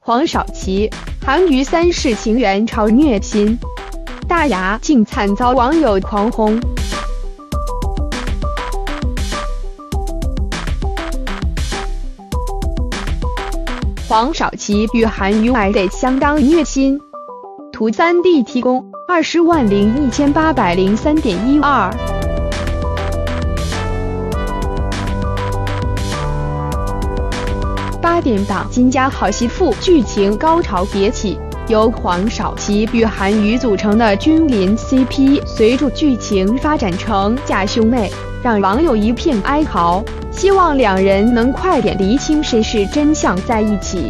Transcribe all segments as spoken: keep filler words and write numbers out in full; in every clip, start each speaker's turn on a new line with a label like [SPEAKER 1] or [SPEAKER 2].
[SPEAKER 1] 黄少祺，韩瑜三世情缘超虐心，大牙竟惨遭网友狂轰。黄少祺与韩瑜爱得相当虐心，图 三 D 提供二十万零一千八百零三点一二。八点档金家好媳妇剧情高潮迭起，由黄少祺与韩瑜组成的君临 C P， 随着剧情发展成假兄妹，让网友一片哀嚎，希望两人能快点厘清谁是真相在一起。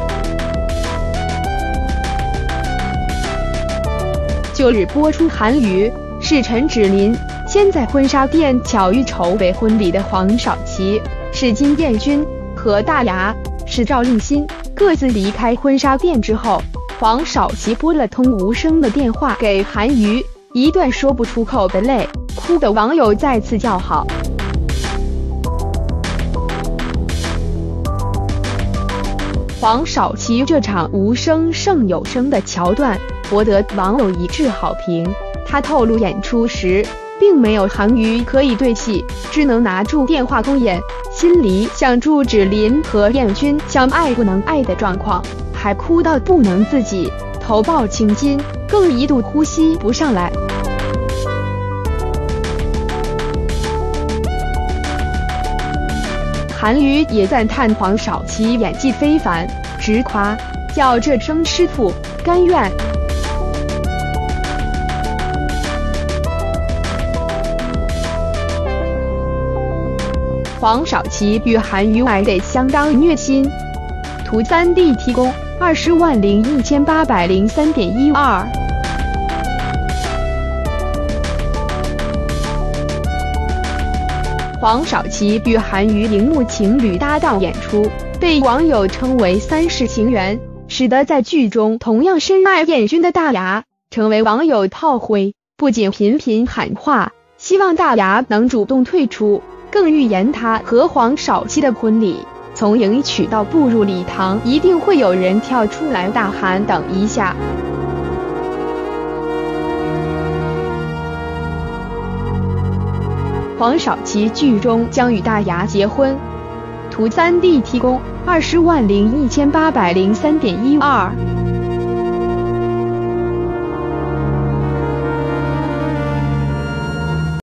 [SPEAKER 1] 旧日播出韩瑜是陈芷琳，先在婚纱店巧遇筹备婚礼的黄少祺是金彦君，和大牙是赵令昕各自离开婚纱店之后，黄少祺拨了通无声的电话给韩瑜，一段说不出口的泪，哭的网友再次叫好。黄少祺这场无声胜有声的桥段博得网友一致好评。他透露演出时并没有韩瑜可以对戏，只能拿住电话公演，心里想祝芷琳和彦君相爱不能爱的状况，还哭到不能自己，头抱青筋，更一度呼吸不上来。韩瑜也赞叹黄少祺演技非凡，直夸叫这声师傅，甘愿。黄少祺与韩瑜爱得相当虐心，图 三 D 提供二十万零一千八百零三点一二。黄少祺与韩瑜荧幕情侣搭档演出，被网友称为三世情缘，使得在剧中同样深爱彦君的大牙成为网友炮灰，不仅频频喊话希望大牙能主动退出，更预言他和黄少祺的婚礼从迎娶到步入礼堂，一定会有人跳出来大喊等一下。黄少祺剧中将与大牙结婚，图 三 D 提供二十万零一千八百零三点一二。